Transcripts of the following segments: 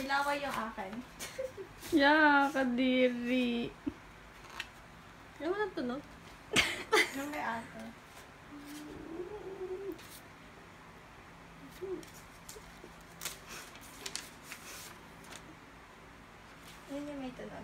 Nilaway yung akin. Yeah, kadiri. Ayaw mo na tunog? Yung may ate. Yun yung may tunog.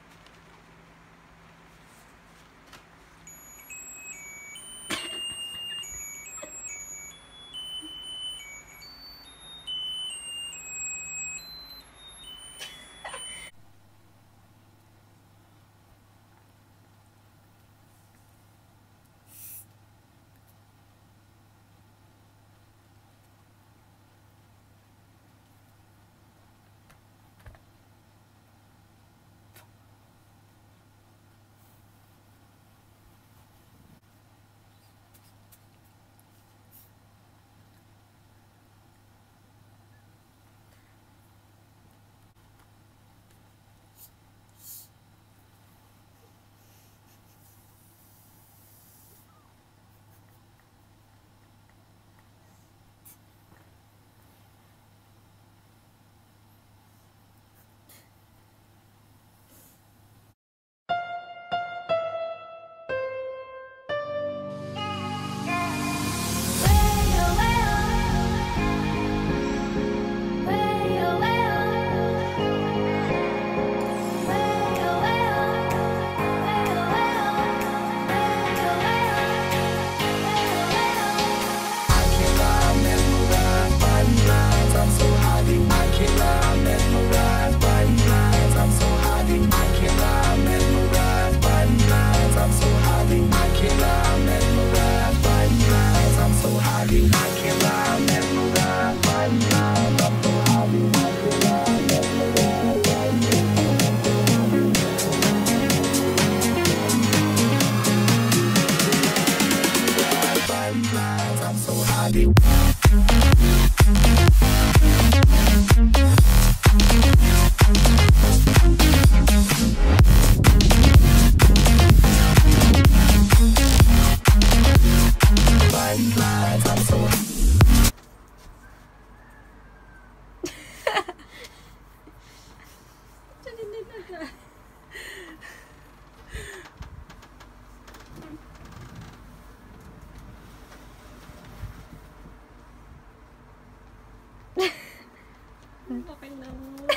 Okay lang.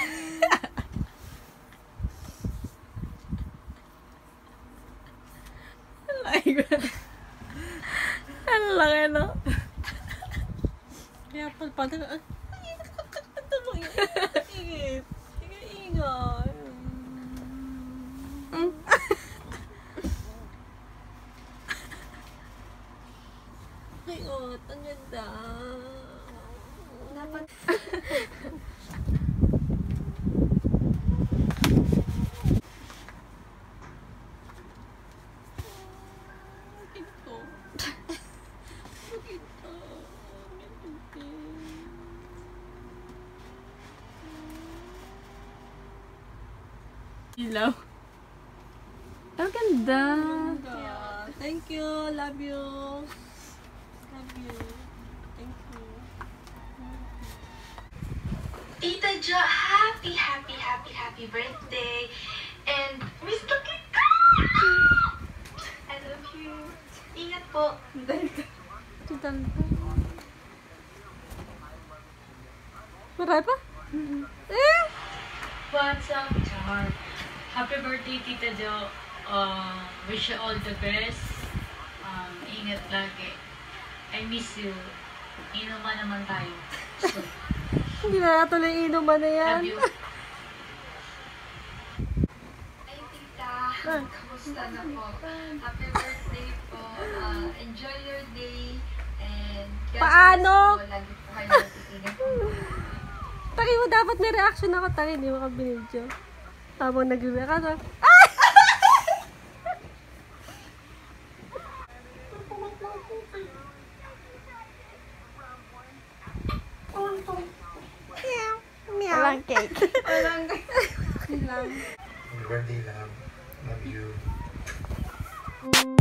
Ang laki, no? Kaya palpatan na, ay, nakakanta mo yun. Ingit. Ingay. Ay, oh, ang ganda. Dapat. Ilaw. Ang ganda. Yeah. Thank you. Love you. Love you. Thank you. Tita Jo, happy birthday! And miss na kita! I love you. Ingat po. Marami pa? What's up, Char? Happy birthday, Tita Jo. Wish you all the best. Ingat lagi. I miss you. Inuman naman tayo. So, Hindi na natuloy inuman na yan. love you. Hi, Tita. Kamusta na po? Happy birthday po. Enjoy your day. And God Paano? bless po. Lagi po kayo natitinag po. Taki mo, dapat may reaction ako. Taki, hindi mo ka binidyo. Tamang nag-react ka. Walang cake. Walang lang. Happy birthday, love. Love you.